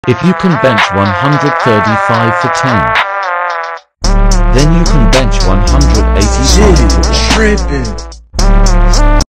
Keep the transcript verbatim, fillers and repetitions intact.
If you can bench one hundred thirty-five for ten, then you can bench one hundred eighty-five for one. Tripping.